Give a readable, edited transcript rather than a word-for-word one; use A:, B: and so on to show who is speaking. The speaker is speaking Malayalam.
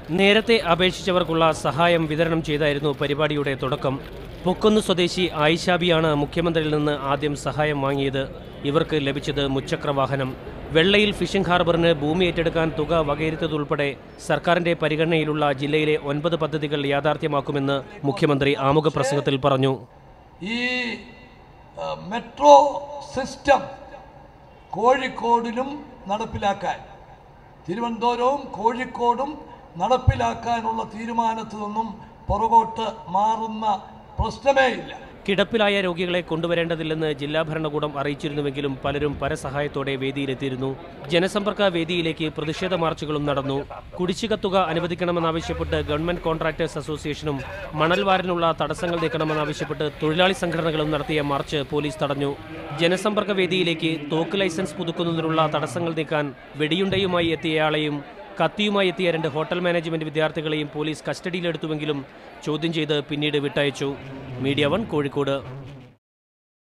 A: നേരത്തെ അപേക്ഷിച്ചവർക്കുള്ള സഹായം വിതരണം ചെയ്തായിരുന്നു പരിപാടിയുടെ തുടക്കം. പൊക്കുന്ന് സ്വദേശി ആയിഷാബിയാണ് മുഖ്യമന്ത്രിയിൽ നിന്ന് ആദ്യം സഹായം വാങ്ങിയത്. ഇവർക്ക് ലഭിച്ചത് മുച്ചക്രവാഹനം. വെള്ളയിൽ ഫിഷിംഗ് ഹാർബറിന് ഭൂമി ഏറ്റെടുക്കാൻ തുക വകയിരുത്തതുൾപ്പെടെ സർക്കാരിന്റെ പരിഗണനയിലുള്ള ജില്ലയിലെ 9 പദ്ധതികൾ യാഥാർത്ഥ്യമാക്കുമെന്ന് മുഖ്യമന്ത്രി ആമുഖ പ്രസംഗത്തിൽ പറഞ്ഞു.
B: ഈ മെട്രോ സിസ്റ്റം കോഴിക്കോടിലും നടപ്പിലാക്കാൻ, തിരുവനന്തപുരവും കോഴിക്കോടും നടപ്പിലാക്കാനുള്ള തീരുമാനത്തിൽ നിന്നും പുറകോട്ട് മാറുന്ന പ്രശ്നമേ ഇല്ല.
A: കിടപ്പിലായ രോഗികളെ കൊണ്ടുവരേണ്ടതില്ലെന്ന് ജില്ലാ ഭരണകൂടം അറിയിച്ചിരുന്നുവെങ്കിലും പലരും പരസഹായത്തോടെ വേദിയിലെത്തിയിരുന്നു. ജനസമ്പർക്ക വേദിയിലേക്ക് പ്രതിഷേധ മാർച്ചുകളും നടന്നു. കുടിശ്ശിക തുക അനുവദിക്കണമെന്നാവശ്യപ്പെട്ട് ഗവൺമെന്റ് കോൺട്രാക്ടേഴ്സ് അസോസിയേഷനും മണൽവാരനുള്ള തടസ്സങ്ങൾ നീക്കണമെന്നാവശ്യപ്പെട്ട് തൊഴിലാളി സംഘടനകളും നടത്തിയ മാർച്ച് പോലീസ് തടഞ്ഞു. ജനസമ്പർക്ക വേദിയിലേക്ക് തോക്ക് ലൈസൻസ് പുതുക്കുന്നതിനുള്ള തടസ്സങ്ങൾ നീക്കാൻ വെടിയുണ്ടയുമായി എത്തിയയാളെയും കത്തിയുമായി എത്തിയ 2 ഹോട്ടൽ മാനേജ്മെന്റ് വിദ്യാർത്ഥികളെയും പോലീസ് കസ്റ്റഡിയിലെടുത്തുവെങ്കിലും ചോദ്യം ചെയ്ത് പിന്നീട് വിട്ടയച്ചു. മീഡിയ 1 കോഴിക്കോട്.